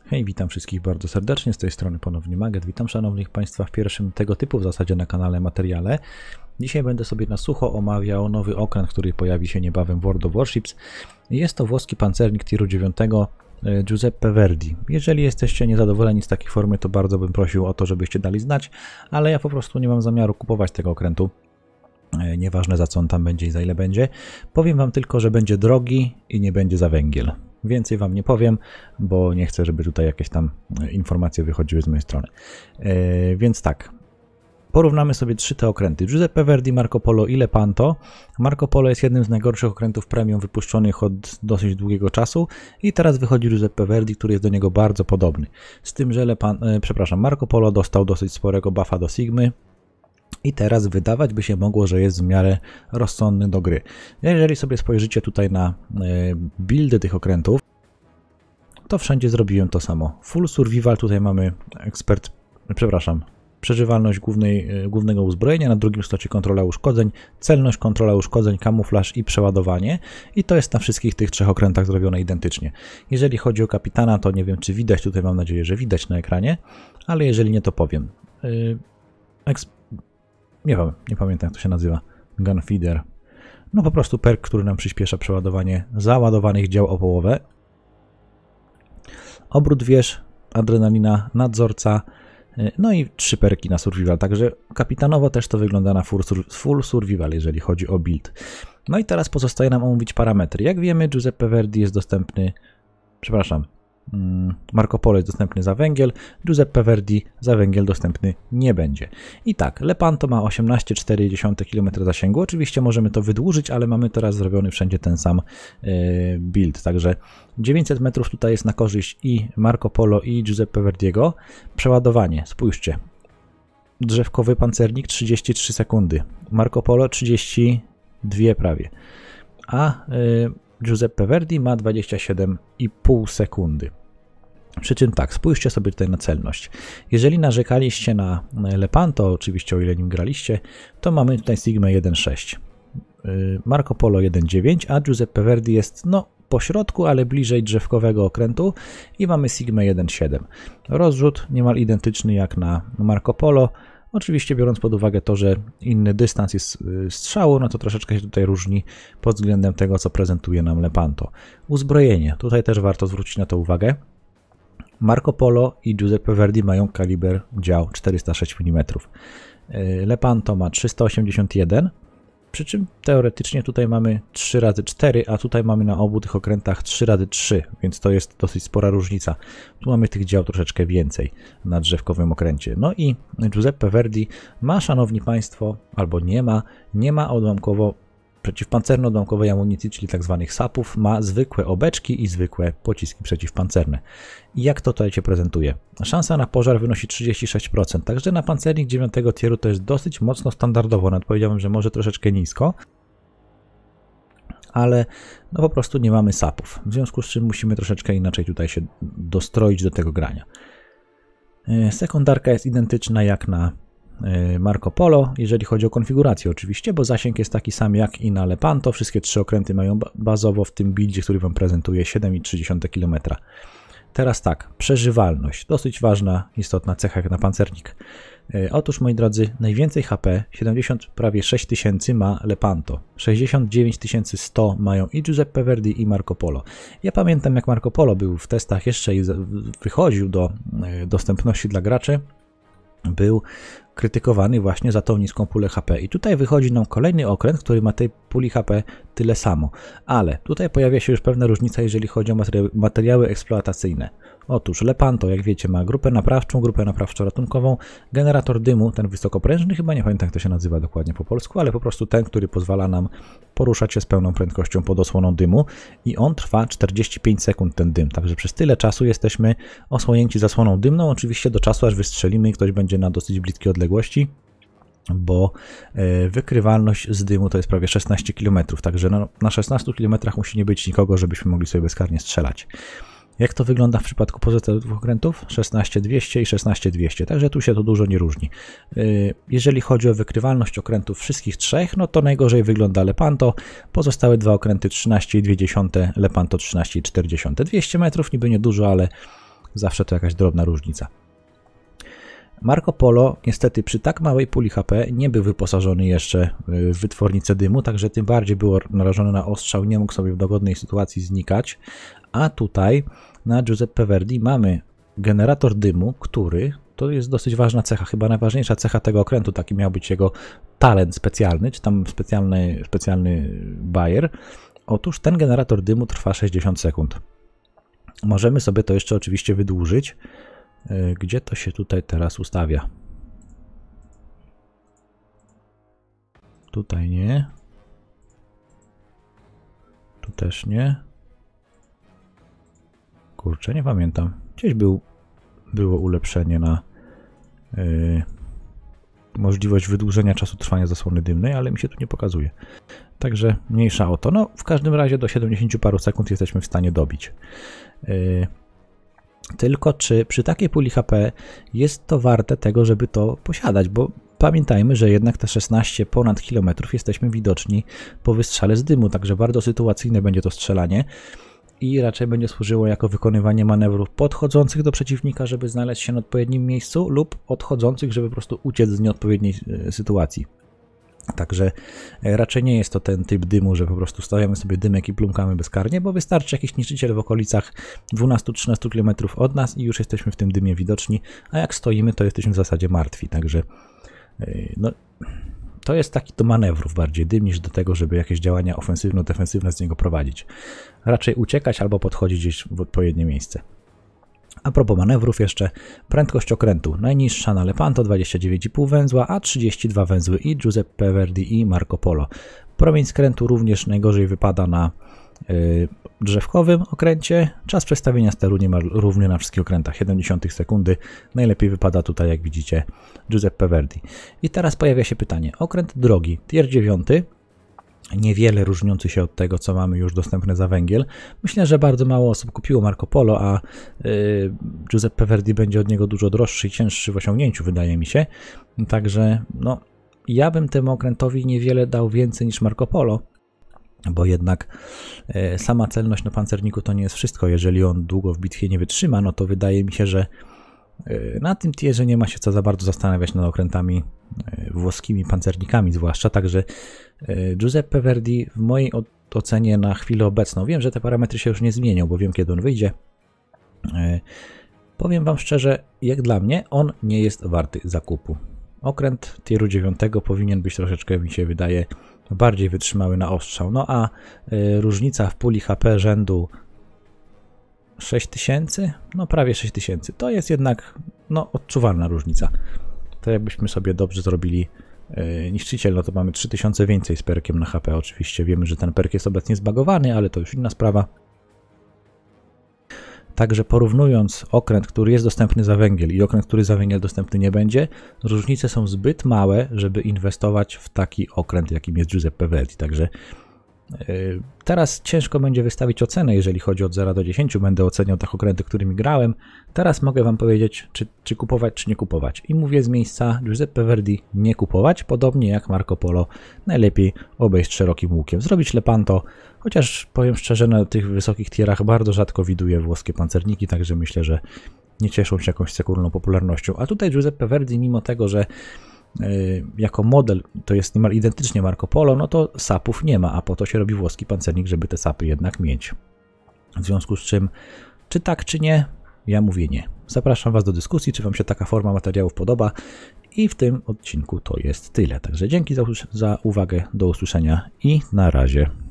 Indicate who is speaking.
Speaker 1: Hej, witam wszystkich bardzo serdecznie, z tej strony ponownie Maget. Witam szanownych Państwa w pierwszym tego typu w zasadzie na kanale materiale. Dzisiaj będę sobie na sucho omawiał nowy okręt, który pojawi się niebawem w World of Warships. Jest to włoski pancernik tieru 9 Giuseppe Verdi. Jeżeli jesteście niezadowoleni z takiej formy, to bardzo bym prosił o to, żebyście dali znać, ale ja po prostu nie mam zamiaru kupować tego okrętu. Nieważne za co on tam będzie i za ile będzie. Powiem Wam tylko, że będzie drogi i nie będzie za węgiel. Więcej Wam nie powiem, bo nie chcę, żeby tutaj jakieś tam informacje wychodziły z mojej strony. Więc tak, porównamy sobie trzy te okręty. Giuseppe Verdi, Marco Polo i Lepanto. Marco Polo jest jednym z najgorszych okrętów premium wypuszczonych od dosyć długiego czasu i teraz wychodzi Giuseppe Verdi, który jest do niego bardzo podobny. Z tym, że Marco Polo dostał dosyć sporego buffa do Sigmy. I teraz wydawać by się mogło, że jest w miarę rozsądny do gry. Jeżeli sobie spojrzycie tutaj na buildy tych okrętów, to wszędzie zrobiłem to samo. Full survival, tutaj mamy przeżywalność głównego uzbrojenia, na drugim slocie kontrola uszkodzeń, celność, kontrola uszkodzeń, kamuflaż i przeładowanie. I to jest na wszystkich tych trzech okrętach zrobione identycznie. Jeżeli chodzi o kapitana, to nie wiem, czy widać, tutaj mam nadzieję, że widać na ekranie, ale jeżeli nie, to powiem. Nie pamiętam, jak to się nazywa. Gunfeeder. No po prostu perk, który nam przyspiesza przeładowanie załadowanych dział o połowę. Obrót wież, adrenalina, nadzorca, no i 3 perki na survival. Także kapitanowo też to wygląda na full survival, jeżeli chodzi o build. No i teraz pozostaje nam omówić parametry. Jak wiemy, Giuseppe Verdi jest dostępny, Marco Polo jest dostępny za węgiel, Giuseppe Verdi za węgiel dostępny nie będzie. I tak, Lepanto ma 18,4 km zasięgu. Oczywiście możemy to wydłużyć, ale mamy teraz zrobiony wszędzie ten sam build. Także 900 metrów tutaj jest na korzyść i Marco Polo, i Giuseppe Verdiego. Przeładowanie, spójrzcie. Drzewkowy pancernik 33 sekundy, Marco Polo 32 prawie, a Giuseppe Verdi ma 27,5 sekundy. Przy czym tak, spójrzcie sobie tutaj na celność. Jeżeli narzekaliście na Lepanto, oczywiście o ile nim graliście, to mamy tutaj Sigmę 1.6, Marco Polo 1.9, a Giuseppe Verdi jest po środku, ale bliżej drzewkowego okrętu i mamy Sigmę 1.7. Rozrzut niemal identyczny jak na Marco Polo. Oczywiście biorąc pod uwagę to, że inny dystans jest strzału, no to troszeczkę się tutaj różni pod względem tego, co prezentuje nam Lepanto. Uzbrojenie, tutaj też warto zwrócić na to uwagę. Marco Polo i Giuseppe Verdi mają kaliber dział 406 mm. Lepanto ma 381, przy czym teoretycznie tutaj mamy 3x4, a tutaj mamy na obu tych okrętach 3x3, więc to jest dosyć spora różnica. Tu mamy tych dział troszeczkę więcej na drzewkowym okręcie. No i Giuseppe Verdi ma, szanowni Państwo, albo nie ma przeciwpancerno-odłamkowej amunicji, czyli tak zwanych sapów, ma zwykłe obeczki i zwykłe pociski przeciwpancerne. I jak to tutaj się prezentuje? Szansa na pożar wynosi 36%, także na pancernik 9 tieru to jest dosyć mocno standardowo, nawet powiedziałbym, że może troszeczkę nisko, ale po prostu nie mamy sapów, w związku z czym musimy troszeczkę inaczej tutaj się dostroić do tego grania. Sekundarka jest identyczna jak na Marco Polo, jeżeli chodzi o konfigurację oczywiście, bo zasięg jest taki sam jak i na Lepanto. Wszystkie trzy okręty mają bazowo w tym buildzie, który Wam prezentuję, 7,3 km. Teraz tak, przeżywalność. Dosyć ważna, istotna cecha jak na pancernik. Otóż, moi drodzy, najwięcej HP, prawie 6000 ma Lepanto. 69 100 mają i Giuseppe Verdi, i Marco Polo. Ja pamiętam, jak Marco Polo był w testach jeszcze i wychodził do dostępności dla graczy, był krytykowany właśnie za tą niską pulę HP. I tutaj wychodzi nam kolejny okręt, który ma tej puli HP tyle samo. Ale tutaj pojawia się już pewna różnica, jeżeli chodzi o materiały eksploatacyjne. Otóż Lepanto, jak wiecie, ma grupę naprawczo-ratunkową, generator dymu, ten wysokoprężny, chyba nie pamiętam, jak to się nazywa dokładnie po polsku, ale po prostu ten, który pozwala nam poruszać się z pełną prędkością pod osłoną dymu i on trwa 45 sekund, ten dym, także przez tyle czasu jesteśmy osłonięci zasłoną dymną, oczywiście do czasu, aż wystrzelimy i ktoś będzie na dosyć bliskie odległości, bo wykrywalność z dymu to jest prawie 16 km, także na 16 km musi nie być nikogo, żebyśmy mogli sobie bezkarnie strzelać. Jak to wygląda w przypadku pozostałych dwóch okrętów? 16200 i 16200, także tu się to dużo nie różni. Jeżeli chodzi o wykrywalność okrętów wszystkich trzech, no to najgorzej wygląda Lepanto, pozostałe dwa okręty 13,2, Lepanto 13,4. 200 metrów niby niedużo, ale zawsze to jakaś drobna różnica. Marco Polo niestety przy tak małej puli HP nie był wyposażony jeszcze w wytwornicę dymu, także tym bardziej było narażony na ostrzał, nie mógł sobie w dogodnej sytuacji znikać, a tutaj na Giuseppe Verdi mamy generator dymu, który, to jest dosyć ważna cecha, chyba najważniejsza cecha tego okrętu, taki miał być jego talent specjalny, czy tam specjalny bajer. Otóż ten generator dymu trwa 60 sekund. Możemy sobie to jeszcze oczywiście wydłużyć. Gdzie to się tutaj teraz ustawia? Tutaj nie. Tu też nie. Kurczę, nie pamiętam. Gdzieś było ulepszenie na możliwość wydłużenia czasu trwania zasłony dymnej, ale mi się tu nie pokazuje. Także mniejsza o to. No, w każdym razie do 70 paru sekund jesteśmy w stanie dobić. Tylko czy przy takiej puli HP jest to warte tego, żeby to posiadać, bo pamiętajmy, że jednak te 16 ponad kilometrów jesteśmy widoczni po wystrzale z dymu, także bardzo sytuacyjne będzie to strzelanie i raczej będzie służyło jako wykonywanie manewrów podchodzących do przeciwnika, żeby znaleźć się na odpowiednim miejscu lub odchodzących, żeby po prostu uciec z nieodpowiedniej sytuacji. Także raczej nie jest to ten typ dymu, że po prostu stawiamy sobie dymek i plumkamy bezkarnie, bo wystarczy jakiś niszczyciel w okolicach 12-13 km od nas i już jesteśmy w tym dymie widoczni, a jak stoimy, to jesteśmy w zasadzie martwi. Także no, to jest taki do manewrów bardziej dym niż do tego, żeby jakieś działania ofensywno-defensywne z niego prowadzić. Raczej uciekać albo podchodzić gdzieś w odpowiednie miejsce. A propos manewrów jeszcze, prędkość okrętu najniższa na Lepanto 29,5 węzła, a 32 węzły i Giuseppe Verdi i Marco Polo. Promień skrętu również najgorzej wypada na drzewkowym okręcie. Czas przestawienia steru niemal równy na wszystkich okrętach, 0,7 sekundy. Najlepiej wypada tutaj, jak widzicie, Giuseppe Verdi. I teraz pojawia się pytanie, okręt drogi, tier 9, niewiele różniący się od tego, co mamy już dostępne za węgiel. Myślę, że bardzo mało osób kupiło Marco Polo, a Giuseppe Verdi będzie od niego dużo droższy i cięższy w osiągnięciu, wydaje mi się. Także no, ja bym temu okrętowi niewiele dał więcej niż Marco Polo, bo jednak sama celność na pancerniku to nie jest wszystko. Jeżeli on długo w bitwie nie wytrzyma, no to wydaje mi się, że na tym tierze nie ma się co za bardzo zastanawiać nad okrętami włoskimi, pancernikami zwłaszcza, także Giuseppe Verdi w mojej ocenie na chwilę obecną, wiem, że te parametry się już nie zmienią, bo wiem, kiedy on wyjdzie, powiem wam szczerze, jak dla mnie on nie jest warty zakupu. Okręt tieru 9 powinien być troszeczkę, mi się wydaje, bardziej wytrzymały na ostrzał, no a różnica w puli HP rzędu 6000? No prawie 6000. To jest jednak no, odczuwalna różnica. To jakbyśmy sobie dobrze zrobili niszczyciel, no to mamy 3000 więcej z perkiem na HP. Oczywiście wiemy, że ten perk jest obecnie zbagowany, ale to już inna sprawa. Także porównując okręt, który jest dostępny za węgiel i okręt, który za węgiel dostępny nie będzie, różnice są zbyt małe, żeby inwestować w taki okręt, jakim jest Giuseppe Verdi. Także teraz ciężko będzie wystawić ocenę, jeżeli chodzi od 0 do 10. Będę oceniał te okręty, którymi grałem. Teraz mogę wam powiedzieć, czy kupować, czy nie kupować. I mówię z miejsca Giuseppe Verdi nie kupować, podobnie jak Marco Polo. Najlepiej obejść szerokim łukiem. Zrobić Lepanto, chociaż powiem szczerze, na tych wysokich tierach bardzo rzadko widuję włoskie pancerniki, także myślę, że nie cieszą się jakąś szczególną popularnością. A tutaj Giuseppe Verdi, mimo tego, że jako model to jest niemal identycznie Marco Polo, no to sapów nie ma, a po to się robi włoski pancernik, żeby te sapy jednak mieć. W związku z czym, czy tak, czy nie, ja mówię nie. Zapraszam was do dyskusji, czy wam się taka forma materiałów podoba i w tym odcinku to jest tyle. Także dzięki za uwagę, do usłyszenia i na razie.